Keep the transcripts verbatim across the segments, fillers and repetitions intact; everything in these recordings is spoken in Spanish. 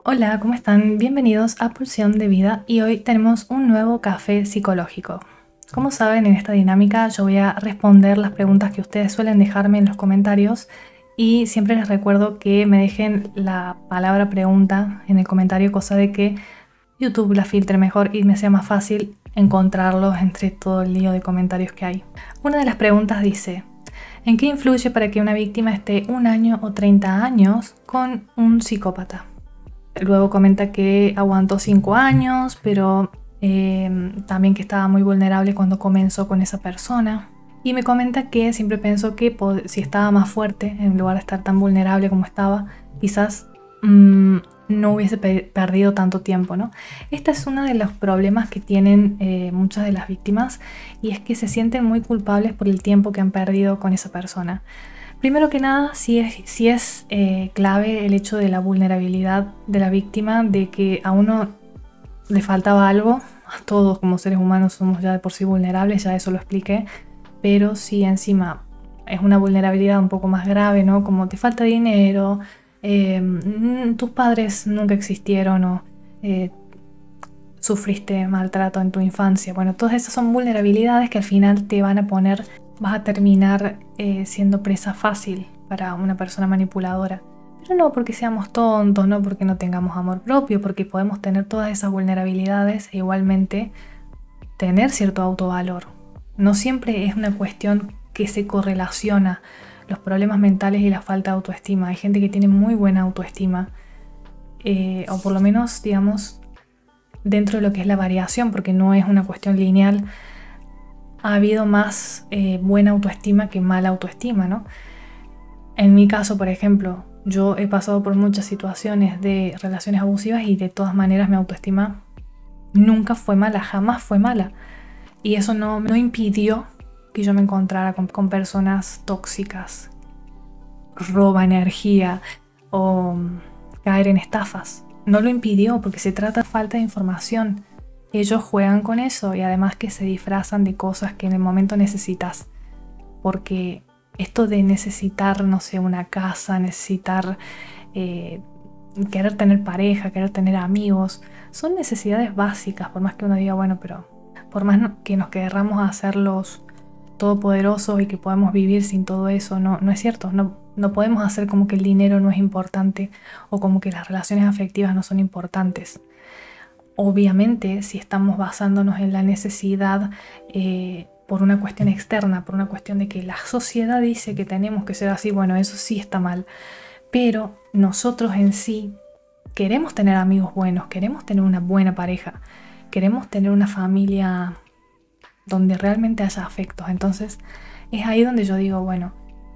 Hola, ¿cómo están? Bienvenidos a Pulsión de Vida y hoy tenemos un nuevo café psicológico. Como saben, en esta dinámica yo voy a responder las preguntas que ustedes suelen dejarme en los comentarios y siempre les recuerdo que me dejen la palabra pregunta en el comentario, cosa de que YouTube la filtre mejor y me sea más fácil encontrarlos entre todo el lío de comentarios que hay. Una de las preguntas dice: ¿en qué influye para que una víctima esté un año o treinta años con un psicópata? Luego comenta que aguantó cinco años, pero eh, también que estaba muy vulnerable cuando comenzó con esa persona. Y me comenta que siempre pensó que si estaba más fuerte, en lugar de estar tan vulnerable como estaba, quizás mmm, no hubiese pe perdido tanto tiempo, ¿no? Este es uno de los problemas que tienen eh, muchas de las víctimas, y es que se sienten muy culpables por el tiempo que han perdido con esa persona. Primero que nada, sí es, sí es eh, clave el hecho de la vulnerabilidad de la víctima, de que a uno le faltaba algo. A todos como seres humanos somos ya de por sí vulnerables, ya eso lo expliqué, pero si encima es una vulnerabilidad un poco más grave, ¿no? Como te falta dinero, eh, tus padres nunca existieron o eh, sufriste maltrato en tu infancia. Bueno, todas esas son vulnerabilidades que al final te van a poner, vas a terminar eh, siendo presa fácil para una persona manipuladora. Pero no porque seamos tontos, no porque no tengamos amor propio, porque podemos tener todas esas vulnerabilidades e igualmente tener cierto autovalor. No siempre es una cuestión que se correlaciona los problemas mentales y la falta de autoestima. Hay gente que tiene muy buena autoestima, eh, o por lo menos, digamos, dentro de lo que es la variación, porque no es una cuestión lineal. Ha habido más eh, buena autoestima que mala autoestima, ¿no? En mi caso, por ejemplo, yo he pasado por muchas situaciones de relaciones abusivas y de todas maneras mi autoestima nunca fue mala, jamás fue mala. Y eso no, no impidió que yo me encontrara con, con personas tóxicas, roba energía o caer en estafas. No lo impidió porque se trata de falta de información. Ellos juegan con eso y además que se disfrazan de cosas que en el momento necesitas. Porque esto de necesitar, no sé, una casa, necesitar eh, querer tener pareja, querer tener amigos, son necesidades básicas, por más que uno diga, bueno, pero por más que nos querramos hacerlos todopoderosos y que podemos vivir sin todo eso, no, no es cierto. No, no podemos hacer como que el dinero no es importante o como que las relaciones afectivas no son importantes. Obviamente, si estamos basándonos en la necesidad eh, por una cuestión externa, por una cuestión de que la sociedad dice que tenemos que ser así, bueno, eso sí está mal. Pero nosotros en sí queremos tener amigos buenos, queremos tener una buena pareja, queremos tener una familia donde realmente haya afectos. Entonces es ahí donde yo digo, bueno,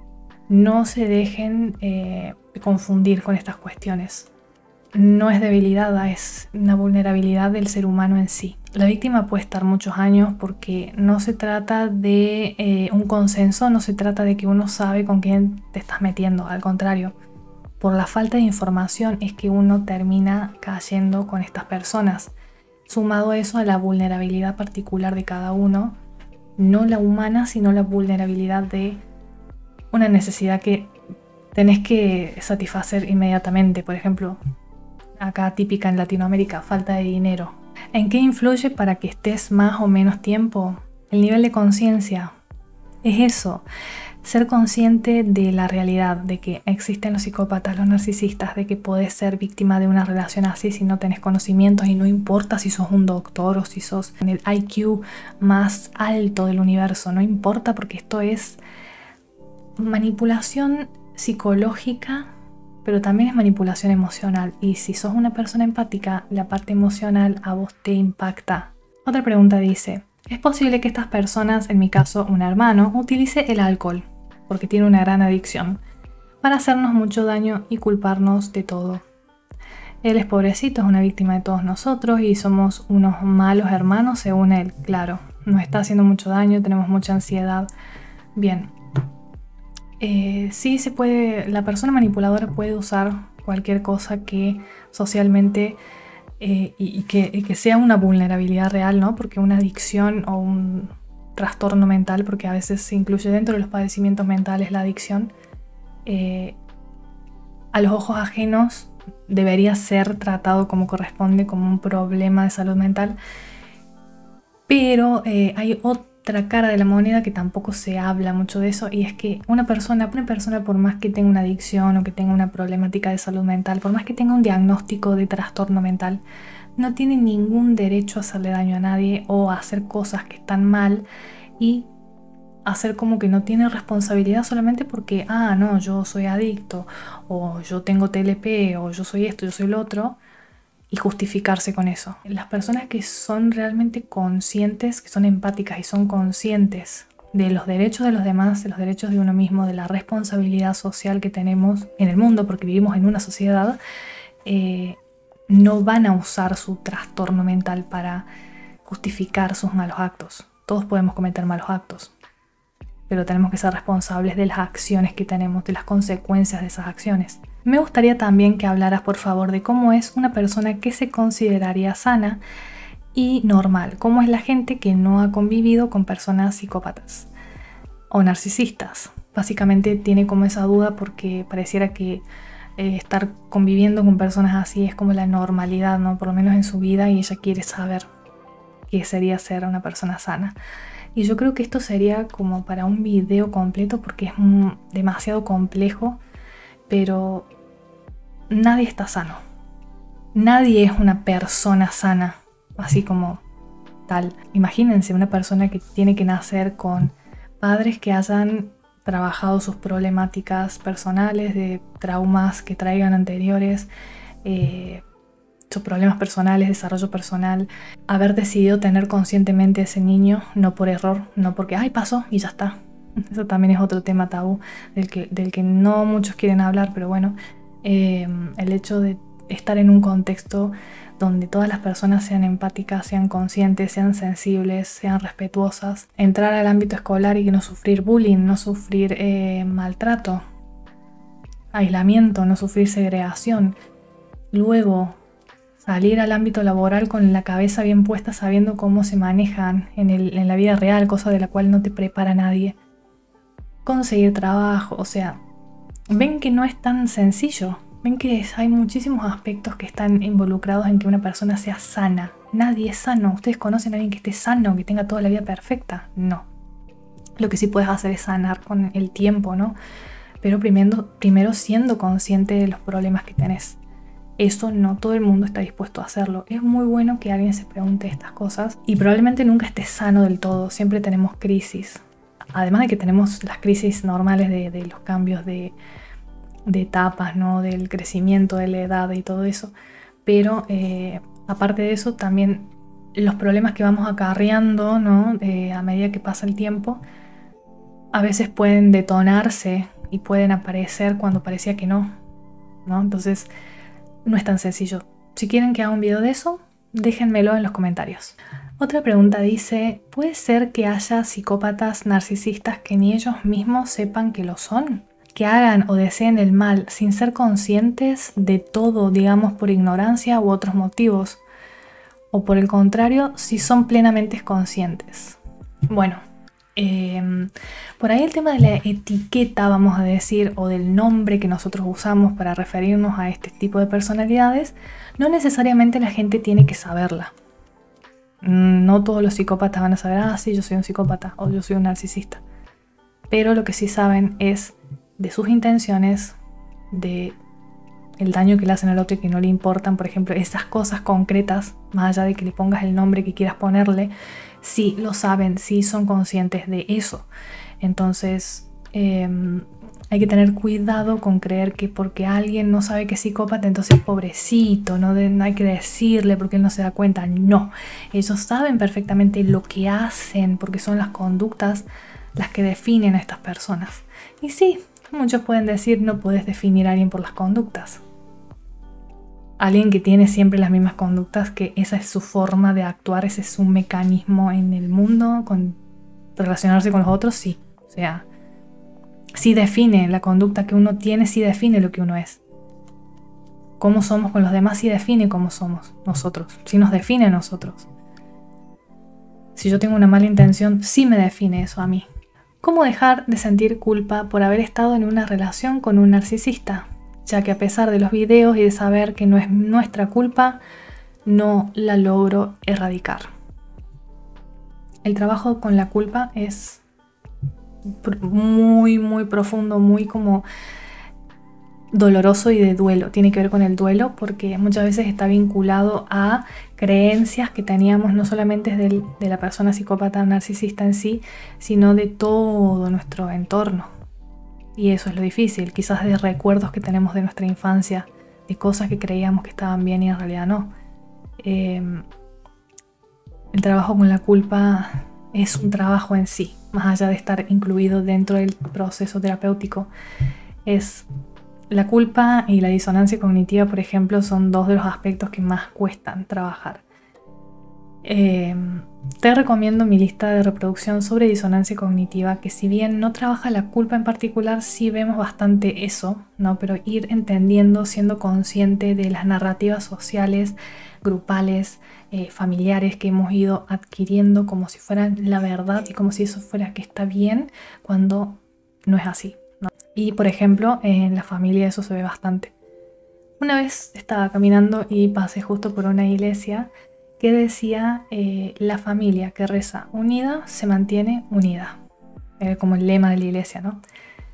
no se dejen eh, confundir con estas cuestiones. No es debilidad, es una vulnerabilidad del ser humano en sí. La víctima puede estar muchos años porque no se trata de eh, un consenso, no se trata de que uno sabe con quién te estás metiendo, al contrario. Por la falta de información es que uno termina cayendo con estas personas. Sumado eso a la vulnerabilidad particular de cada uno, no la humana, sino la vulnerabilidad de una necesidad que tenés que satisfacer inmediatamente. Por ejemplo, acá típica en Latinoamérica, falta de dinero. ¿En qué influye para que estés más o menos tiempo? El nivel de conciencia. Es eso. Ser consciente de la realidad, de que existen los psicópatas, los narcisistas, de que podés ser víctima de una relación así si no tenés conocimientos, y no importa si sos un doctor o si sos en el I Q más alto del universo, no importa, porque esto es manipulación psicológica, pero también es manipulación emocional, y si sos una persona empática, la parte emocional a vos te impacta. Otra pregunta dice: ¿es posible que estas personas, en mi caso un hermano, utilice el alcohol, porque tiene una gran adicción, para hacernos mucho daño y culparnos de todo? Él es pobrecito, es una víctima de todos nosotros y somos unos malos hermanos según él. Claro, nos está haciendo mucho daño, tenemos mucha ansiedad. Bien, eh, sí se puede, la persona manipuladora puede usar cualquier cosa que socialmente eh, y, y, que, y que sea una vulnerabilidad real, ¿no? Porque una adicción o un trastorno mental, porque a veces se incluye dentro de los padecimientos mentales la adicción, eh, a los ojos ajenos debería ser tratado como corresponde, como un problema de salud mental. Pero eh, hay otra cara de la moneda que tampoco se habla mucho de eso, y es que una persona, una persona por más que tenga una adicción o que tenga una problemática de salud mental, por más que tenga un diagnóstico de trastorno mental, no tiene ningún derecho a hacerle daño a nadie o a hacer cosas que están mal y hacer como que no tiene responsabilidad solamente porque, ah, no, yo soy adicto, o yo tengo T L P, o yo soy esto, yo soy lo otro, y justificarse con eso. Las personas que son realmente conscientes, que son empáticas y son conscientes de los derechos de los demás, de los derechos de uno mismo, de la responsabilidad social que tenemos en el mundo, porque vivimos en una sociedad, eh, no van a usar su trastorno mental para justificar sus malos actos. Todos podemos cometer malos actos, pero tenemos que ser responsables de las acciones que tenemos, de las consecuencias de esas acciones. Me gustaría también que hablaras, por favor, de cómo es una persona que se consideraría sana y normal. Cómo es la gente que no ha convivido con personas psicópatas o narcisistas. Básicamente tiene como esa duda porque pareciera que eh, estar conviviendo con personas así es como la normalidad, ¿no? Por lo menos en su vida, y ella quiere saber qué sería ser una persona sana. Y yo creo que esto sería como para un video completo porque es mm, demasiado complejo, pero nadie está sano. Nadie es una persona sana, así como tal. Imagínense una persona que tiene que nacer con padres que hayan trabajado sus problemáticas personales, de traumas que traigan anteriores, eh, sus problemas personales, desarrollo personal, haber decidido tener conscientemente ese niño, no por error, no porque ¡ay, pasó! Y ya está. Eso también es otro tema tabú del que, del que no muchos quieren hablar, pero bueno, eh, el hecho de estar en un contexto donde todas las personas sean empáticas, sean conscientes, sean sensibles, sean respetuosas, entrar al ámbito escolar y no sufrir bullying, no sufrir eh, maltrato, aislamiento, no sufrir segregación, luego salir al ámbito laboral con la cabeza bien puesta, sabiendo cómo se manejan en, el, en la vida real, cosa de la cual no te prepara nadie, conseguir trabajo, o sea, ven que no es tan sencillo. Ven que hay muchísimos aspectos que están involucrados en que una persona sea sana. Nadie es sano. ¿Ustedes conocen a alguien que esté sano, que tenga toda la vida perfecta? No. Lo que sí puedes hacer es sanar con el tiempo, ¿no? Pero primero, primero siendo consciente de los problemas que tenés. Eso no todo el mundo está dispuesto a hacerlo. Es muy bueno que alguien se pregunte estas cosas y probablemente nunca esté sano del todo. Siempre tenemos crisis. Además de que tenemos las crisis normales de, de los cambios de... de etapas, ¿no? Del crecimiento, de la edad y todo eso, pero eh, aparte de eso también los problemas que vamos acarreando, ¿no? Eh, a medida que pasa el tiempo, a veces pueden detonarse y pueden aparecer cuando parecía que no, ¿no? Entonces no es tan sencillo. Si quieren que haga un video de eso, déjenmelo en los comentarios. Otra pregunta dice, ¿puede ser que haya psicópatas narcisistas que ni ellos mismos sepan que lo son? Que hagan o deseen el mal sin ser conscientes de todo, digamos por ignorancia u otros motivos, o por el contrario, si son plenamente conscientes. Bueno, eh, por ahí el tema de la etiqueta, vamos a decir, o del nombre que nosotros usamos para referirnos a este tipo de personalidades, no necesariamente la gente tiene que saberla. No todos los psicópatas van a saber, ah, sí, yo soy un psicópata o yo soy un narcisista. Pero lo que sí saben es de sus intenciones, de el daño que le hacen al otro y que no le importan, por ejemplo, esas cosas concretas, más allá de que le pongas el nombre que quieras ponerle, sí lo saben, sí son conscientes de eso. Entonces eh, hay que tener cuidado con creer que porque alguien no sabe que es psicópata, entonces pobrecito, no, de, no hay que decirle porque él no se da cuenta. No, ellos saben perfectamente lo que hacen porque son las conductas las que definen a estas personas. Y sí, muchos pueden decir, no puedes definir a alguien por las conductas. Alguien que tiene siempre las mismas conductas, que esa es su forma de actuar, ese es un mecanismo en el mundo, con relacionarse con los otros, sí. O sea, sí define la conducta que uno tiene, sí define lo que uno es. Cómo somos con los demás, sí define cómo somos nosotros, sí nos define a nosotros. Si yo tengo una mala intención, sí me define eso a mí. ¿Cómo dejar de sentir culpa por haber estado en una relación con un narcisista? ya que a pesar de los videos y de saber que no es nuestra culpa, no la logro erradicar. El trabajo con la culpa es muy, muy profundo, muy como doloroso y de duelo. Tiene que ver con el duelo porque muchas veces está vinculado a creencias que teníamos no solamente de, de la persona psicópata o narcisista en sí, sino de todo nuestro entorno. Y eso es lo difícil, quizás de recuerdos que tenemos de nuestra infancia, de cosas que creíamos que estaban bien y en realidad no. Eh, el trabajo con la culpa es un trabajo en sí, más allá de estar incluido dentro del proceso terapéutico. Es la culpa y la disonancia cognitiva, por ejemplo, son dos de los aspectos que más cuestan trabajar. Eh, te recomiendo mi lista de reproducción sobre disonancia cognitiva, que si bien no trabaja la culpa en particular, sí vemos bastante eso, ¿no? Pero ir entendiendo, siendo consciente de las narrativas sociales, grupales, eh, familiares que hemos ido adquiriendo como si fueran la verdad y como si eso fuera que está bien cuando no es así, ¿no? Y por ejemplo, en la familia eso se ve bastante. Una vez estaba caminando y pasé justo por una iglesia que decía eh, la familia que reza unida se mantiene unida. Era como el lema de la iglesia, ¿no?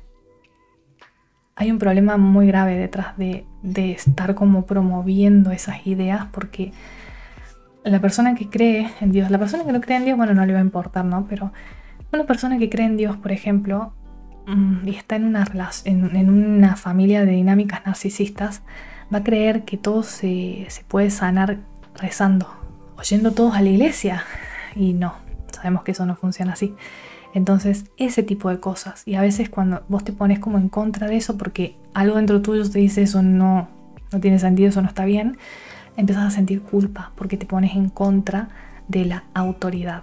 Hay un problema muy grave detrás de, de estar como promoviendo esas ideas, porque la persona que cree en Dios, la persona que no cree en Dios, bueno, no le va a importar, ¿no? Pero una persona que cree en Dios, por ejemplo, y está en una, en, en una familia de dinámicas narcisistas, va a creer que todo se, se puede sanar rezando, o yendo todos a la iglesia. Y no, sabemos que eso no funciona así. Entonces, ese tipo de cosas. Y a veces cuando vos te pones como en contra de eso, porque algo dentro tuyo te dice eso no, no tiene sentido, eso no está bien, empiezas a sentir culpa porque te pones en contra de la autoridad.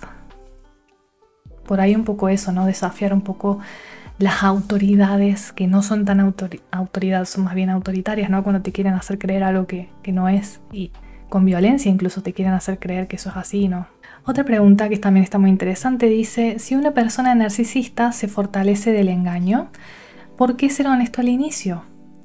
Por ahí un poco eso, ¿no? Desafiar un poco las autoridades que no son tan autori- autoridades, son más bien autoritarias, ¿no? Cuando te quieren hacer creer algo que, que no es, y con violencia incluso te quieren hacer creer que eso es así, ¿no? Otra pregunta que también está muy interesante dice: si una persona narcisista se fortalece del engaño, ¿por qué ser honesto al inicio?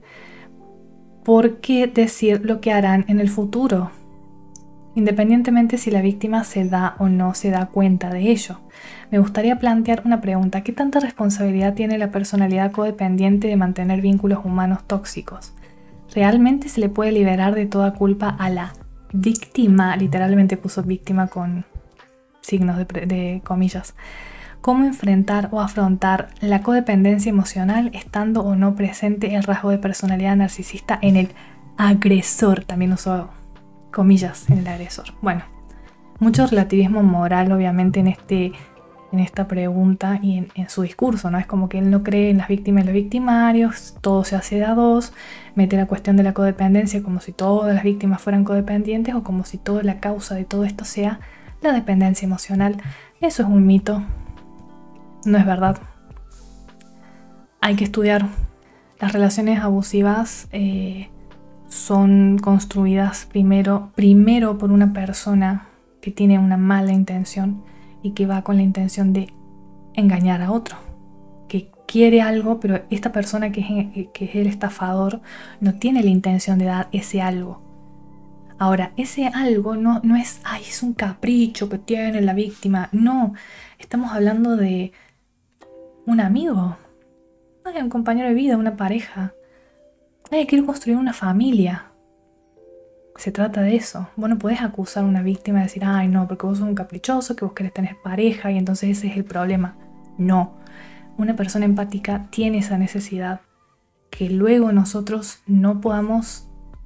¿Por qué decir lo que harán en el futuro? Independientemente si la víctima se da o no se da cuenta de ello. Me gustaría plantear una pregunta: ¿qué tanta responsabilidad tiene la personalidad codependiente de mantener vínculos humanos tóxicos? ¿Realmente se le puede liberar de toda culpa a la víctima? Literalmente puso víctima con signos de, de comillas. ¿Cómo enfrentar o afrontar la codependencia emocional estando o no presente el rasgo de personalidad narcisista en el agresor? También usó comillas en el agresor. Bueno, mucho relativismo moral obviamente en, este, en esta pregunta y en, en su discurso, ¿no? Es como que él no cree en las víctimas y los victimarios, todo se hace de a dos, mete la cuestión de la codependencia como si todas las víctimas fueran codependientes o como si toda la causa de todo esto sea la dependencia emocional. Eso es un mito, no es verdad. Hay que estudiar. Las relaciones abusivas eh, son construidas primero, primero por una persona que tiene una mala intención y que va con la intención de engañar a otro, que quiere algo, pero esta persona que es, que es el estafador no tiene la intención de dar ese algo. Ahora, ese algo no, no es, ay, es un capricho que tiene la víctima. No, estamos hablando de un amigo, ay, un compañero de vida, una pareja. Ay, quiero construir una familia. Se trata de eso. Vos no podés acusar a una víctima de decir, ay, no, porque vos sos un caprichoso, que vos querés tener pareja y entonces ese es el problema. No, una persona empática tiene esa necesidad, que luego nosotros no podamos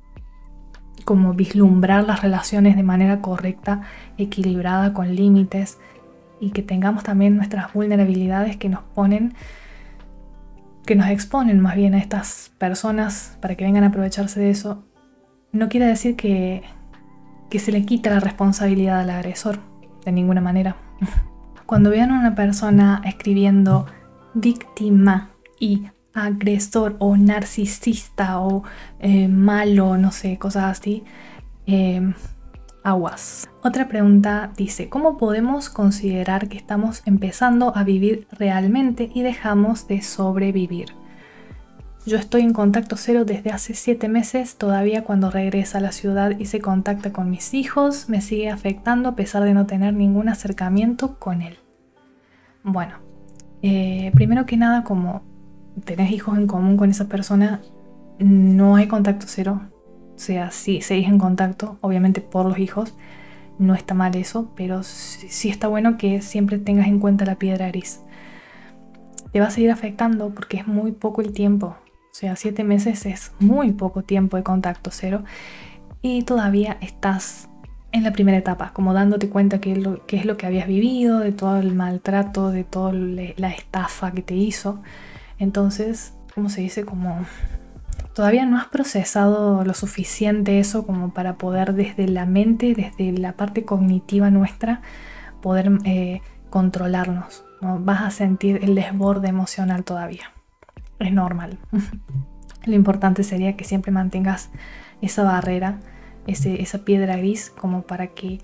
como vislumbrar las relaciones de manera correcta, equilibrada, con límites, y que tengamos también nuestras vulnerabilidades que nos ponen, que nos exponen más bien a estas personas para que vengan a aprovecharse de eso. No quiere decir que, que se le quita la responsabilidad al agresor, de ninguna manera. Cuando vean a una persona escribiendo víctima y agresor o narcisista o eh, malo, no sé, cosas así, eh, aguas. Otra pregunta dice: ¿cómo podemos considerar que estamos empezando a vivir realmente y dejamos de sobrevivir? Yo estoy en contacto cero desde hace siete meses, todavía cuando regresa a la ciudad y se contacta con mis hijos, me sigue afectando a pesar de no tener ningún acercamiento con él. Bueno, eh, primero que nada, como tenés hijos en común con esa persona, no hay contacto cero. O sea, sí, seguís en contacto, obviamente por los hijos, no está mal eso, pero sí, sí está bueno que siempre tengas en cuenta la piedra gris. Te va a seguir afectando porque es muy poco el tiempo. O sea, siete meses es muy poco tiempo de contacto cero y todavía estás en la primera etapa, como dándote cuenta qué es lo, qué es lo que habías vivido, de todo el maltrato, de toda la estafa que te hizo. Entonces, ¿cómo se dice? Como todavía no has procesado lo suficiente eso como para poder desde la mente, desde la parte cognitiva nuestra, poder eh, controlarnos, ¿no? Vas a sentir el desborde emocional todavía. Es normal. Lo importante sería que siempre mantengas esa barrera, ese, esa piedra gris, como para que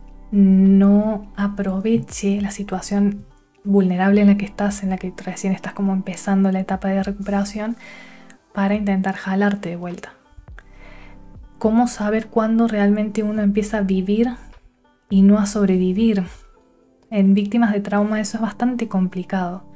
no aproveche la situación vulnerable en la que estás, en la que recién estás como empezando la etapa de recuperación, para intentar jalarte de vuelta. ¿Cómo saber cuándo realmente uno empieza a vivir y no a sobrevivir? En víctimas de trauma eso es bastante complicado.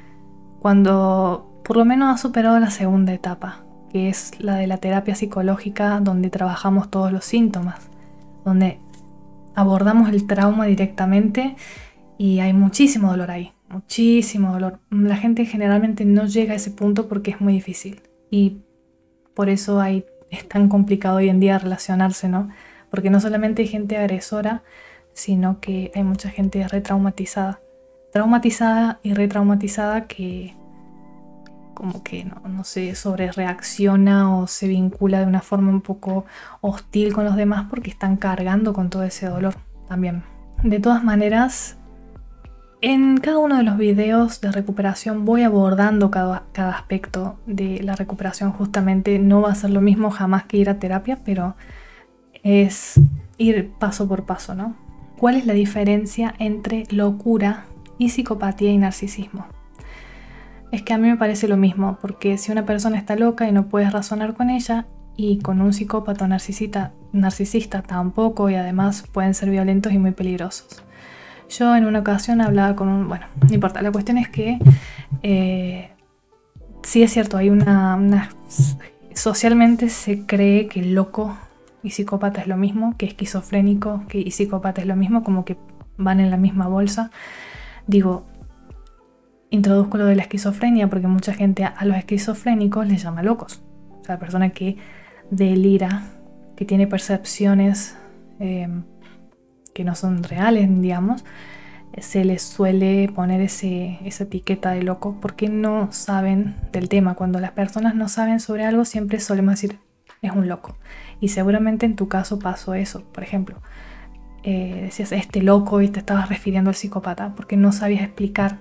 Cuando por lo menos has superado la segunda etapa, que es la de la terapia psicológica, donde trabajamos todos los síntomas, donde abordamos el trauma directamente y hay muchísimo dolor ahí, muchísimo dolor. La gente generalmente no llega a ese punto porque es muy difícil y por eso hay, es tan complicado hoy en día relacionarse, ¿no? Porque no solamente hay gente agresora, sino que hay mucha gente retraumatizada, traumatizada y retraumatizada que como que no, no sé, sobre reacciona o se vincula de una forma un poco hostil con los demás porque están cargando con todo ese dolor también. De todas maneras, en cada uno de los videos de recuperación voy abordando cada, cada aspecto de la recuperación. Justamente no va a ser lo mismo jamás que ir a terapia, pero es ir paso por paso, ¿no? ¿Cuál es la diferencia entre locura y psicopatía y narcisismo? Es que a mí me parece lo mismo, porque si una persona está loca y no puedes razonar con ella, y con un psicópata o narcisista, narcisista tampoco, y además pueden ser violentos y muy peligrosos. Yo en una ocasión hablaba con un... Bueno, no importa, la cuestión es que eh, sí es cierto, hay una, una... Socialmente se cree que loco y psicópata es lo mismo, que esquizofrénico que y psicópata es lo mismo, como que van en la misma bolsa. Digo... Introduzco lo de la esquizofrenia porque mucha gente a los esquizofrénicos les llama locos. O sea, la persona que delira, que tiene percepciones eh, que no son reales, digamos, se les suele poner ese, esa etiqueta de loco porque no saben del tema. Cuando las personas no saben sobre algo, siempre solemos decir, es un loco. Y seguramente en tu caso pasó eso. Por ejemplo, eh, decías, este loco, y te estabas refiriendo al psicópata porque no sabías explicar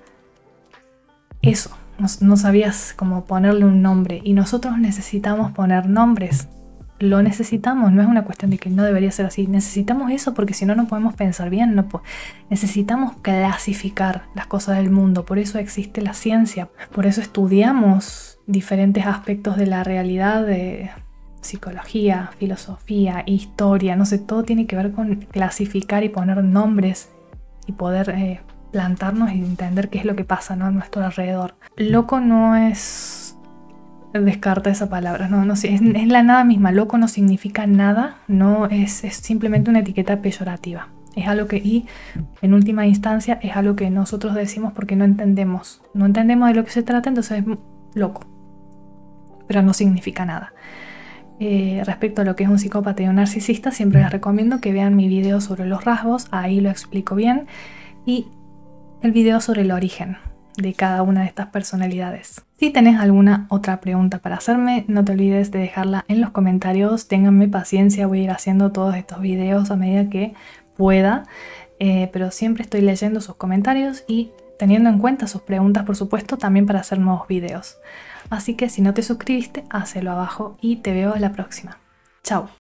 eso, no, no sabías cómo ponerle un nombre, y nosotros necesitamos poner nombres, lo necesitamos, no es una cuestión de que no debería ser así, necesitamos eso porque si no no podemos pensar bien, no po- necesitamos clasificar las cosas del mundo, por eso existe la ciencia, por eso estudiamos diferentes aspectos de la realidad, de psicología, filosofía, historia, no sé, todo tiene que ver con clasificar y poner nombres y poder... Eh, plantarnos y entender qué es lo que pasa, ¿no? A nuestro alrededor. Loco no es... Descarta esa palabra, no, no, es, es la nada misma. Loco no significa nada, no es, es simplemente una etiqueta peyorativa. Es algo que, y en última instancia, es algo que nosotros decimos porque no entendemos. No entendemos de lo que se trata, entonces es loco. Pero no significa nada. Eh, respecto a lo que es un psicópata y un narcisista, siempre les recomiendo que vean mi video sobre los rasgos, ahí lo explico bien. Y el video sobre el origen de cada una de estas personalidades. Si tenés alguna otra pregunta para hacerme, no te olvides de dejarla en los comentarios. Ténganme paciencia, voy a ir haciendo todos estos videos a medida que pueda, eh, pero siempre estoy leyendo sus comentarios y teniendo en cuenta sus preguntas, por supuesto, también para hacer nuevos videos. Así que si no te suscribiste, hacelo abajo y te veo a la próxima. Chao.